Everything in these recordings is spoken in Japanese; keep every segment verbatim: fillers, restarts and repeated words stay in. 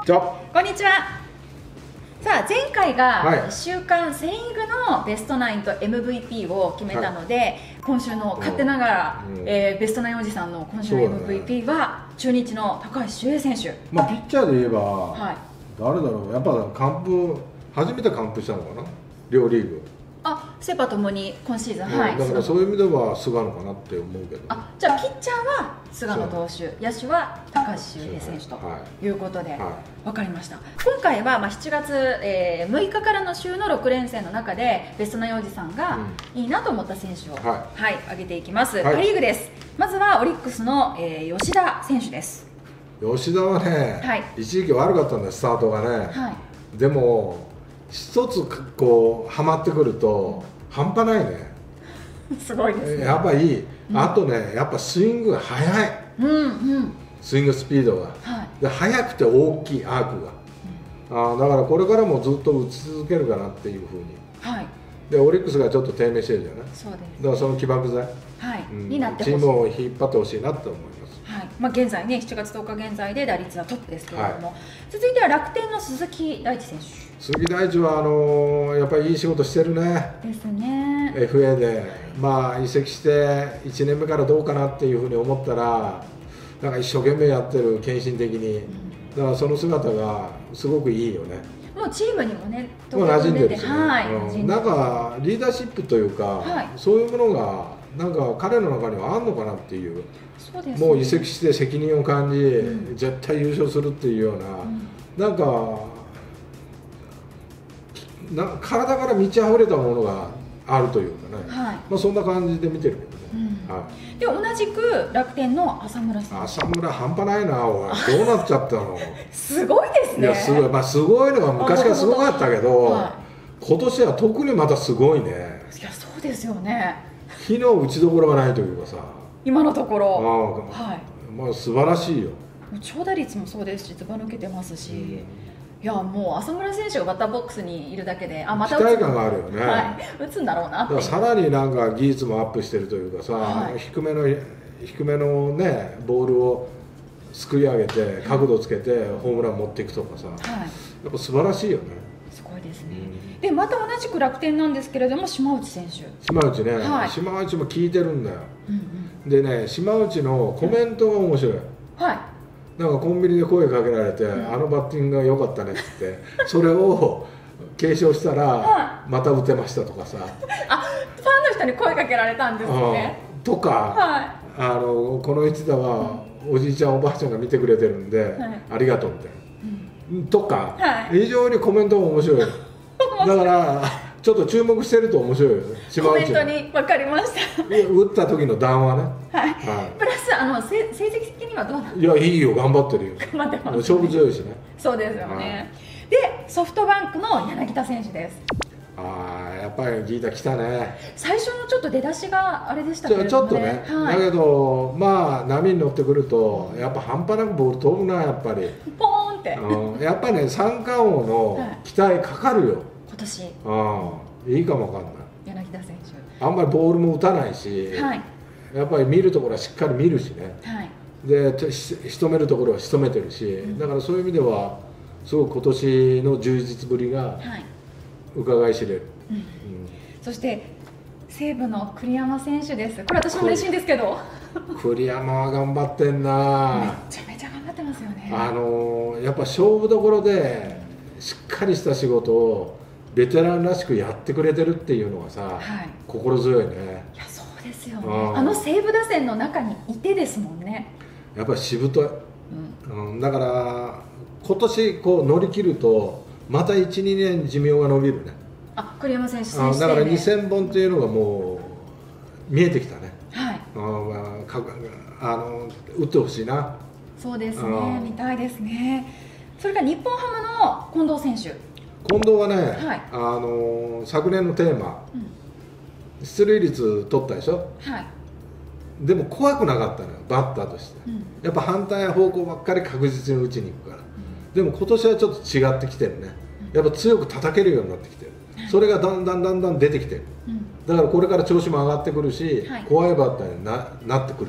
じゃあこんにちは。さあ前回はいが週刊セイングのベストナインと エムブイピー を決めたので、はい、今週の勝手ながら、うんえー、ベストナインおじさんの今週の エムブイピー は中日の高橋周平選手。 まあピッチャーで言えば、 はい、 誰だろう、やっぱ完封初めて完封したのかな、両リーグ。 あ、セ・パともに今シーズン、 うん、 はい、 だからそういう意味では菅野かなって思うけど、ね、 あ、じゃあピッチャーは菅野投手、野手は高橋周平選手ということで、はいはい、分かりました。今回はまあしちがつ、えー、むいかからの週のろくれんせんの中でベストナインおじさんがいいなと思った選手を、うん、はい、はい、挙げていきます。はい、パ・リーグです。まずはオリックスの、えー、吉田選手です。 吉田はね、はい、一時期悪かったんだよ、スタートがね、はい、でも一つこうはまってくると半端ないね。 すごいですね。 やっぱいい、うん、あとね、やっぱスイングが速い、うんうん、スイングスピードが、はい、で速くて大きいアークが、うん、あだからこれからもずっと打ち続けるかなっていうふうに、はい、でオリックスがちょっと低迷してるじゃない。そうです、ね、だからその起爆剤、はい、うん、になってほしい、チームを引っ張ってほしいなと思います。 はい、まあ、現在ねしちがつとおか現在で打率はトップですけれども、はい、続いては楽天の鈴木大地選手。 鈴木大地はあのー、やっぱりいい仕事してるね。 ですね。 エフエー で、まあ移籍していちねんめからどうかなっていうふうに思ったら、なんか一生懸命やってる、献身的に、うん、だからその姿がすごくいいよね。 もうチームにもね、 もう馴染んでるしね、 はい、 うん、なんかリーダーシップというか、はい、そういうものがなんか彼の中にはあるのかなっていう。そうですね、もう移籍して責任を感じ、うん、絶対優勝するっていうような、うん、なんかな体から満ち溢れたものがあるというかね、はい、まあそんな感じで見てるけどね、うん、はい、 で同じく楽天の浅村さん。 浅村半端ないな、おいどうなっちゃったのすごいですね。 いやすごい、まあ、すごいのは昔からすごかったけど、はい、今年は特にまたすごいね。 いやそうですよね。 火の打ちどころがないというかさ、 今のところ、 あ、はい、まあ素晴らしいよ。 長打率もそうですし、ずば抜けてますし、うん、いやもう浅村選手がバッターボックスにいるだけで、あ、また期待感があるよね、 はい、打つんだろうなって。 さらになんか技術もアップしてるというかさ、はい、低めの低めのねボールをすくい上げて角度つけてホームラン持っていくとかさ、はい、やっぱ素晴らしいよね。 すごいですね、うん、でまた同じく楽天なんですけれども島内選手。 島内ね、はい、島内も聞いてるんだよ、うんうん、でね島内のコメントが面白い、はい、なんかコンビニで声かけられて、うん、あのバッティングが良かったねってそれを継承したらまた打てましたとかさ、あ、 ファンの人に声かけられたんですね、 うん、とか、はい、あのこの一打はおじいちゃんおばあちゃんが見てくれてるんで、はい、ありがとうみたいな、うん、とか、はい、非常にコメントも面白いだからちょっと注目してると面白いよね。 コメントに分かりました。 打った時の談話ね。 はい。はい、プラスあの成成績的にはどうなんですか。いやいいよ、頑張ってるよ。 頑張ってます、ね。 勝負強いしね。 そうですよね。はい、でソフトバンクの柳田選手です。 ああ、やっぱりギータ来たね。 最初のちょっと出だしがあれでしたけどね。 ちょっとね。はい、だけどまあ波に乗ってくるとやっぱ半端なくボール飛ぶな、やっぱり。 ポーンって。 うん、やっぱね三冠王の期待かかるよ。 今年。 ああ、いいかもわかんない。 柳田選手。 あんまりボールも打たないし、はい、やっぱり見るところはしっかり見るしね。はい、でし仕留めるところは仕留めてるし、うん、だからそういう意味ではすごく今年の充実ぶりが伺い知れる。うんうん、 そして西武の栗山選手です。これ私も嬉しいんですけど。 栗山は頑張ってんな。 めちゃめちゃ頑張ってますよね。 あのやっぱ勝負どころでしっかりした仕事をベテランらしくやってくれてるっていうのがさ、はい、心強いね。 いやそうですよね。あの西武打線の中にいてですもんね。 やっぱりしぶとい、うんうん、だから今年こう乗り切るとまたいち、にねん寿命が伸びるね。 あ、栗山選手選手だからにせんぼんっていうのがもう見えてきたね。はい。あ、まあ、かあの打ってほしいな。 そうですね。見たいですね。それから日本ハムの近藤選手。 近藤はね、はい、あの昨年のテーマ、うん、出塁率取ったでしょ、はい、でも怖くなかったのよ、バッターとして、うん、やっぱ反対方向ばっかり確実に打ちに行くから、うん、でも今年はちょっと違ってきてるね、やっぱ強く叩けるようになってきてる、うん、それがだんだんだんだん出てきてる、うん、だからこれから調子も上がってくるし、はい、怖いバッターに な, なってくるよ。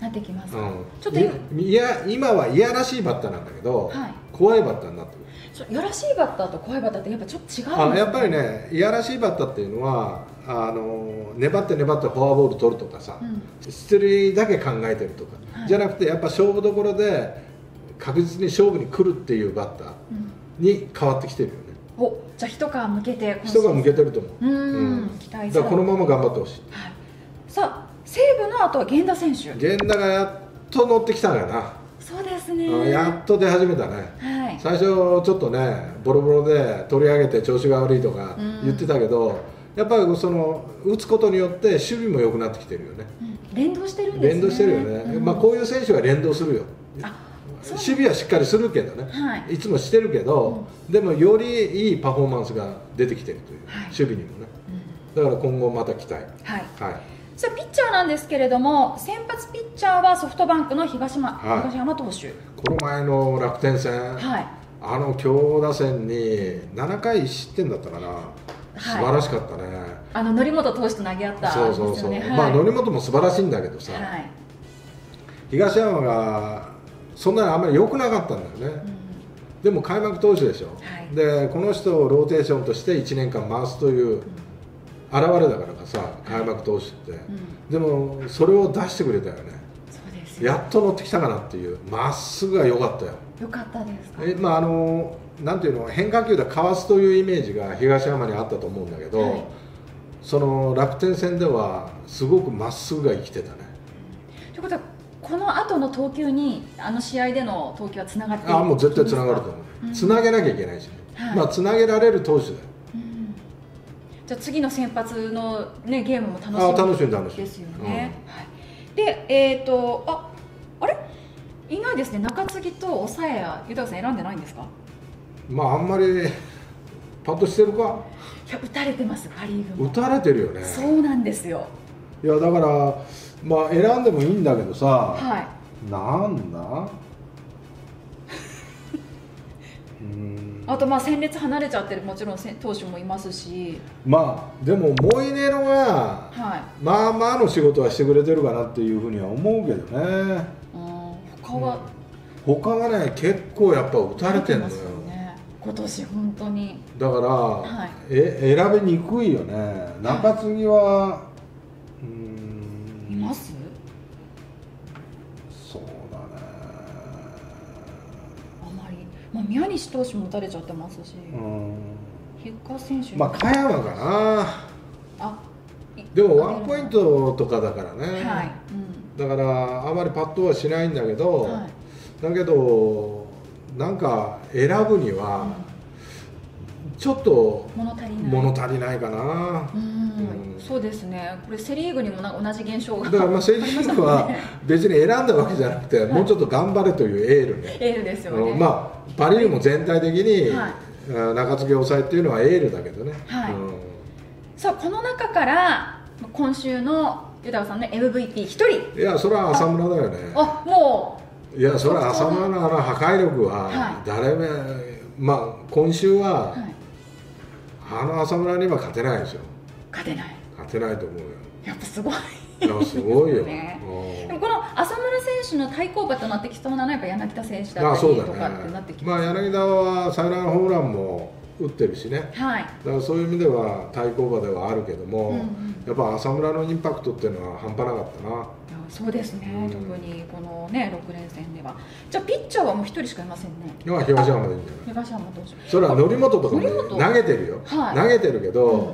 なってきますか、 うん、 ちょっと今, いや今はいやらしいバッターなんだけど、はい、怖いバッターになってる。 いやらしいバッターと怖いバッターってやっぱちょっと違うんですね。 あやっぱりね、いやらしいバッターっていうのはあの粘って粘ってフォアボール取るとかさ、うん、出塁だけ考えてるとか、はい、じゃなくてやっぱ勝負どころで確実に勝負に来るっていうバッターに変わってきてるよね。 うん、おじゃあ一皮向けて一皮向けてると思う。うん、 うん、期待だからこのまま頑張ってほしい。 はい、さあ西武の後は源田選手。 源田がやっと乗ってきたんやな。 そうですね。 やっと出始めたね。はい、最初ちょっとねボロボロで取り上げて調子が悪いとか言ってたけど、うん、やっぱりその打つことによって守備も良くなってきてるよね。うん、 連動してるんですね。 連動してるよね。うん、まあこういう選手は連動するよ。守備はしっかりするけどね、はい、いつもしてるけど、うん、でもよりいいパフォーマンスが出てきてるという、はい、守備にもね、うん、だから今後また期待。はい、 はい、さあピッチャーなんですけれども、先発ピッチャーはソフトバンクの東山、はい、東山投手。 この前の楽天戦、はい、あの強打線にななかいいち失点だったかな、はい、素晴らしかったね。 あの則本投手と投げ合ったんですよね。そうそうそう、はい、 まあ則本も素晴らしいんだけどさ、はい、東山がそんなにあんまり良くなかったんだよね。うん、でも開幕投手でしょ、はい、でこの人をローテーションとしていちねんかん回すという現れだからかさ、開幕投手って、うん、でもそれを出してくれたよね。そうですよ。やっと乗ってきたかなっていう、まっすぐが良かったよ。 良かったですか。 え、まああのなんていうの、変化球でかわすというイメージが東山にあったと思うんだけど、はい、その楽天戦ではすごくまっすぐが生きてたね。 ということはこの後の投球にあの試合での投球はつながっている。 あもう絶対つながると思う。うん、つなげなきゃいけないし、ね、はい、まあつなげられる投手だよ。うん、 じゃあ次の先発の、ね、ゲームも楽しみあ楽しみ楽しみですよね。うん、はい、でえっ、ー、とああれいないですね。中継ぎと抑えや豊さん選んでないんですか。 まああんまりパッとしてるか。 いや打たれてます。パ・リーグも打たれてるよね。 そうなんですよ。 いやだからまあ選んでもいいんだけどさ、はい、なんだうんあとまあ戦列離れちゃってるもちろん投手もいますし、 まあでもモイネロが、はい、まあまあの仕事はしてくれてるかなっていうふうには思うけどね。うん、他は、うん、他はね結構やっぱ打たれてるのよ、 ね、今年本当に。 だから、はい、え選びにくいよね。中継ぎは、はい、うんいます。 そうだね。 あまり、まあ、宮西投手も打たれちゃってますし、比嘉選手まあ加山かなあ。でもワンポイントとかだからね、はい、うん、だからあまりパッとはしないんだけど、はい、だけどなんか選ぶには、うん、ちょっと物足りない、物足りないかな。うんうん、そうですね。これセ・リーグにもなんか同じ現象がだからまあセ・リーグは別に選んだわけじゃなくて、はい、もうちょっと頑張れというエールね。 エールですよね。 まあパ・リーグも全体的に、はい、中継ぎ抑えっていうのはエールだけどね。はい、うん、 さあこの中から今週の豊さんの エムブイピー ひとり。 いやそれは浅村だよね。 あもういやそれは浅村のあの破壊力は誰も、はい、まあ今週は、はい、あの浅村には勝てないですよ。 勝てない。 勝てないと思うよ。 やっぱすごい。 いやすごいよ。 ね、でもこの浅村選手の対抗馬となってきそうなのはやっぱ柳田選手だったりとかってなってきます。 まあ柳田はサヨナラホームランも打ってるしね。はい。だからそういう意味では対抗馬ではあるけども、うんうん、やっぱ浅村のインパクトっていうのは半端なかったな。いやそうですね、うん、特にこのねろく連戦では。じゃあピッチャーはもうひとりしかいませんね。 いや東山でいいんじゃない。 東山投手。 それは則本とかも、ね、投げてるよ。はい、投げてるけど。うん、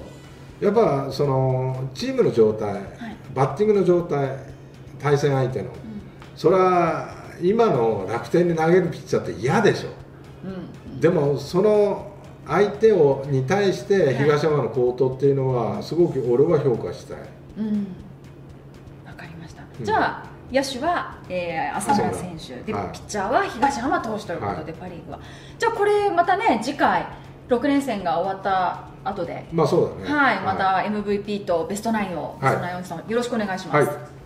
やっぱそのチームの状態、はい、バッティングの状態、対戦相手の、うん、それは今の楽天に投げるピッチャーって嫌でしょ、うん、でもその相手をに対して東山の好投っていうのはすごく俺は評価したい。うん、 分かりました、うん、じゃあ野手は、えー、浅村選手で、はい、ピッチャーは東山投手ということで、はい、パ・リーグはじゃあこれまたね次回ろく連戦が終わった後で、 まあそうだね、 はい、また エムブイピー とベストナインを、はい、ベストナインおじさんよろしくお願いします。はい。